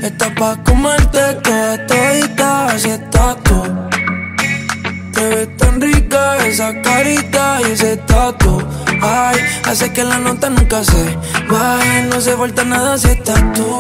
Está pa' comerte toda todita, así estás tú. Te ves tan rica esa carita y ese tatu. Ay, hace que la nota nunca se baje. No se falta nada si estás tú.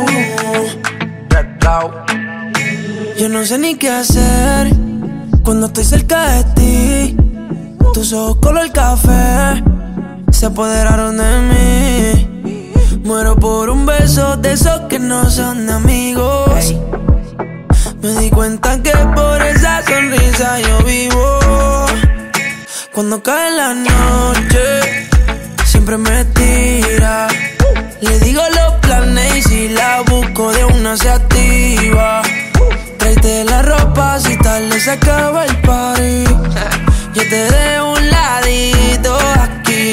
Yo no sé ni qué hacer cuando estoy cerca de ti. Tus ojos color café se apoderaron de mí. Muero por un beso de esos que no son de amigos. Me di cuenta que por esa sonrisa yo vivo. Cuando cae la noche, siempre me tira. Le digo los planes y si la busco de una se activa. Tráete la ropa si tarde se acaba el party. Yo te dejo un ladito aquí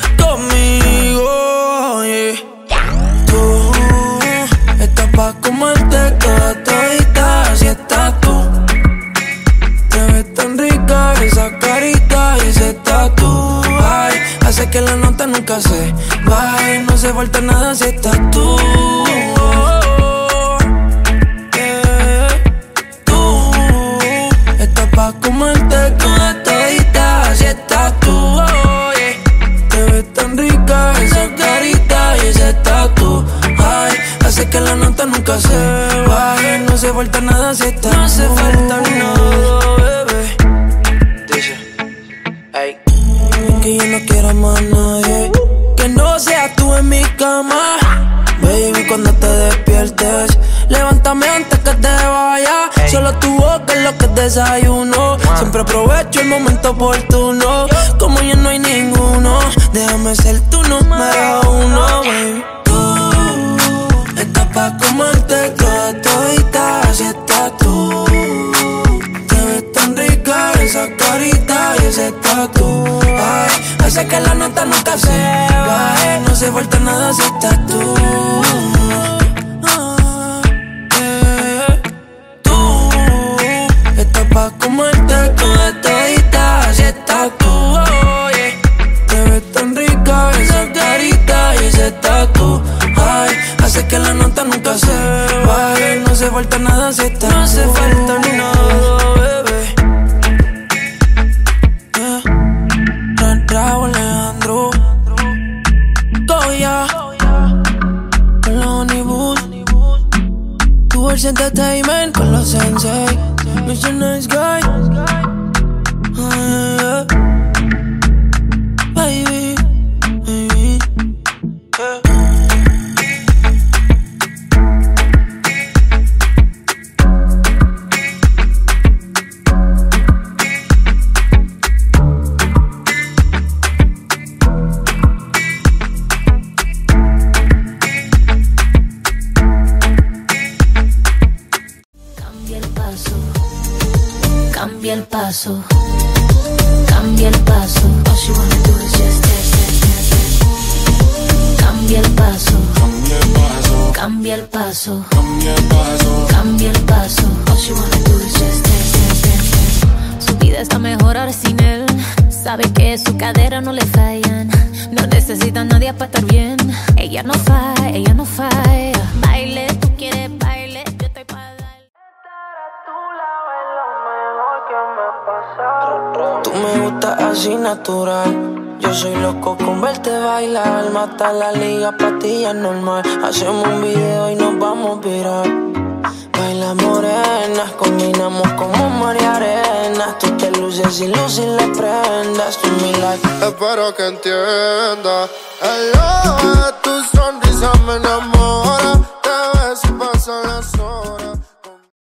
conmigo, yeah. Tú estás pa' comerte toda todita, así estás tú. Te ves tan rica esa carita y ese tatu. Ay, hace que la nota nunca se baje. No se falta nada si estás tú. Tú estás pa' comerte toda todita, así estás tú. Oh, yeah. Te ves tan rica esa carita y ese tatu. Ay, hace que la nota nunca se baje. No se falta nada si estás tú. No se falta nada, bebé. Dice, ey. Que yo no quiero más a nadie que no seas tú en mi cama. Baby, cuando te despiertes, levántame antes que te vayas. Solo tu boca es lo que desayuno. Siempre aprovecho el momento oportuno. Como ya no hay ninguno, déjame ser tu número uno, baby. Tú estás pa' comerte toda todita, así estás tú. Te ves tan rica esa carita y ese tatu. Ay, hace que la nota nunca se baje. No se falta nada si estás tú. Tú estás pa' comerte toda todita, así estás tú. Oh, yeah. Te ves tan rica esa carita y ese tatu. Ay, hace que la nota nunca se baje. No se falta nada si estás tú. No se falta nada, bebé. Raúl Alejandro Goya con la Honeywood, Tours Entertainment con los Sensei, Mr. Nice Guy, yeah. Baby, baby, yeah. Cambia el paso, cambia el paso. All she wanna do is just dance, dance, dance, dance. Cambia el paso, cambia el paso, cambia el paso. All she wanna do is just dance, dance, dance, dance. Su vida está mejor ahora sin él. Sabe que su cadera no le fallan. No necesita a nadie para estar bien. Ella no falla, ella no falla. Baile, tú quieres baile, yo estoy para dar. Tú me gustas así natural. Yo soy loco con verte bailar. Mata la liga, pastillas normal. Hacemos un video y nos vamos viral. Baila morena, combinamos como mar y arena. Tú te luces y luces las prendas. Tú mi like. Espero que entiendas.